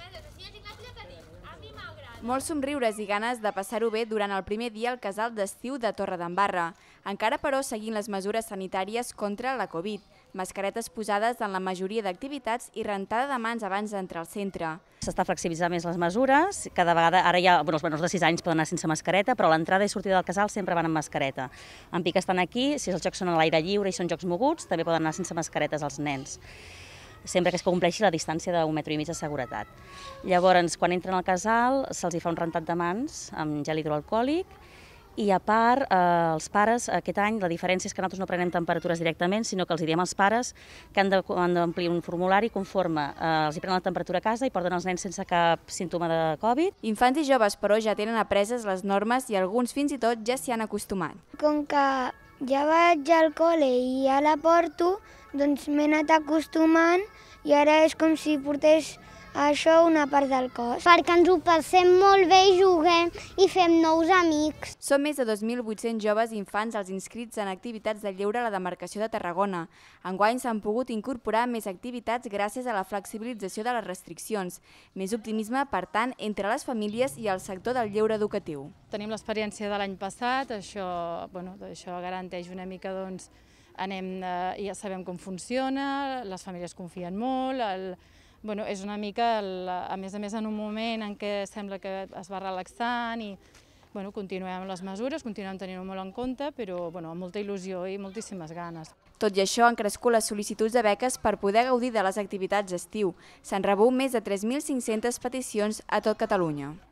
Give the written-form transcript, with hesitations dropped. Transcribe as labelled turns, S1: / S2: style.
S1: Molts somriures i ganes de passar-ho bé durant el primer dia al casal d'estiu de Torredembarra. Encara, però, seguint les mesures sanitàries contra la Covid. Mascaretes posades en la majoria d'activitats i rentada de mans abans d'entrar al centre.
S2: S'està flexibilitzant més les mesures, cada vegada, ara ja els menors de 6 anys poden anar sense mascareta, però l'entrada i sortida del casal sempre van amb mascareta. En Pic estan aquí, si els jocs són a l'aire lliure i són jocs moguts, també poden anar sense mascaretes els nens, sempre que es compleixi la distància d'1,5 metres de seguretat. Llavors, quan entren al casal, se'ls fa un rentat de mans amb gel hidroalcohòlic i, a part, els pares, aquest any, la diferència és que nosaltres no prenem temperatures directament, sinó que els diem als pares que han d'omplir un formulari conforme els prenen la temperatura a casa i porten els nens sense cap símptoma de Covid.
S1: Infants i joves, però, ja tenen apreses les normes i alguns fins i tot ja s'hi han acostumat.
S3: Com que ja vaig al col·le i ja la porto, doncs m'he anat acostumant i ara és com si portés això una part del cos.
S4: Perquè ens ho passem molt bé i juguem i fem nous amics.
S1: Són més de 2.800 joves i infants els inscrits en activitats de lleure a la demarcació de Tarragona. Enguany s'han pogut incorporar més activitats gràcies a la flexibilització de les restriccions. Més optimisme, per tant, entre les famílies i el sector del lleure educatiu.
S5: Tenim l'experiència de l'any passat, això garanteix una mica, doncs, ja sabem com funciona, les famílies confien molt, és una mica, a més en un moment en què sembla que es va relaxant i continuem amb les mesures, continuem tenint-ho molt en compte, però amb molta il·lusió i moltíssimes ganes.
S1: Tot i això, han crescut les sol·licituds de beques per poder gaudir de les activitats d'estiu. S'han rebut més de 3.500 peticions a tot Catalunya.